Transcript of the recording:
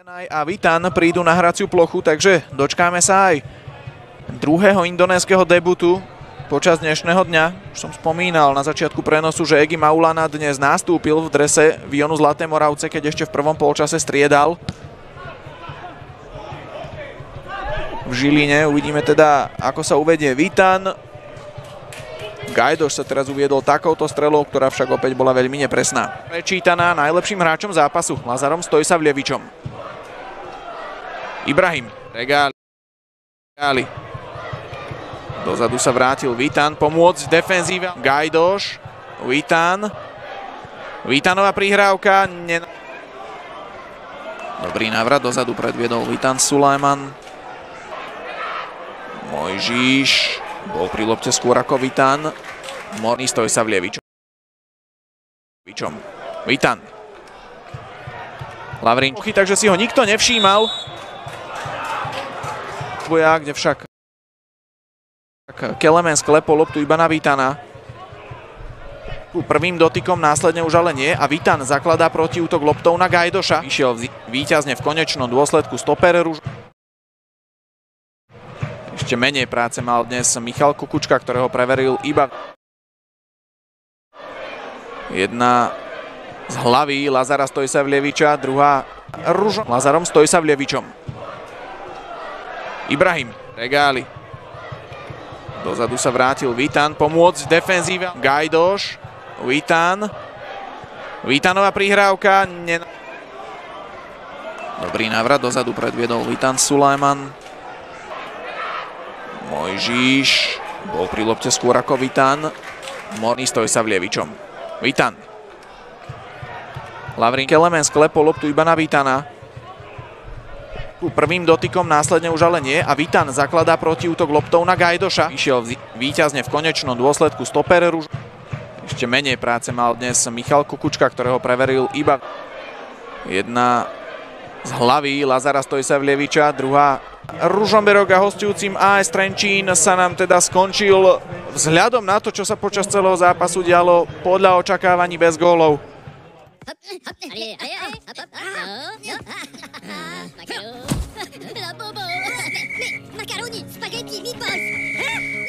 A Witan prídu na hraciu plochu, takže dočkáme sa aj druhého indonéskeho debutu počas dnešného dňa. Už som spomínal na začiatku prenosu, že Egy Maulana dnes nastúpil v drese Vionu Zlaté Moravce, keď ešte v prvom polčase striedal v Žiline. Uvidíme teda, ako sa uvedie Witan. Gajdoš sa teraz uviedol takouto strelou, ktorá však opäť bola veľmi nepresná. Prečítaná najlepším hráčom zápasu, Lazarom Stojsavljevičom. Ibrahim, Regáli. Dozadu sa vrátil Witan, pomôcť defenzíva. Gajdoš, Witan. Witanová prihrávka. Dobrý návrat, dozadu predviedol Witan Sulajman. Mojžiš bol pri lopte skôr ako Witan. Morný Stojsavljevičom. Witan. Lavrin, takže si ho nikto nevšímal. Kde však Kelemen sklepol loptu iba na Witana. Prvým dotykom následne už ale nie a Witan zakladá protiútok loptou na Gajdoša. Vyšiel víťazne v konečnom dôsledku stoper Ruž. Ešte menej práce mal dnes Michal Kukučka, ktorého preveril iba jedna z hlavy Lazara Stojsavljeviča, druhá Lazarom Stojsavljevičom. Ibrahim, Regáli. Dozadu sa vrátil Witan, pomôcť defenzíva. Gajdoš, Witan. Witanová prihrávka. Dobrý návrat, dozadu predviedol Witan Sulajman. Mojžiš bol pri lopte skôr ako Witan. Morný Stojsavljevičom. Witan. Lavrin, Kelemen sklepol loptu iba na Witana. Prvým dotykom následne už ale nie a Witan zakladá protiútok loptou na Gajdoša. Vyšiel víťazne v konečnom dôsledku stoper Ruž. Ešte menej práce mal dnes Michal Kukučka, ktorého preveril iba jedna z hlavy Lazara Stojsavljeviča, druhá Ružomberok a hostujúcim AS Trenčín sa nám teda skončil vzhľadom na to, čo sa počas celého zápasu dialo, podľa očakávaní bez gólov. Macaroni, spaghetti, meatballs.